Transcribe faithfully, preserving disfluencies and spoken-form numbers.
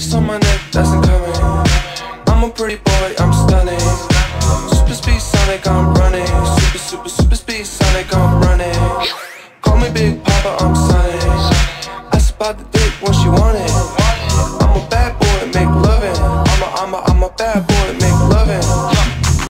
ice on my neck, that's incoming. I'm a pretty boy, I'm stunning. Super speed Sonic, I'm running. Super, super, super speed Sonic, I'm running. Call me Big Papa, I'm Sonic. Ask about the dick when she want it.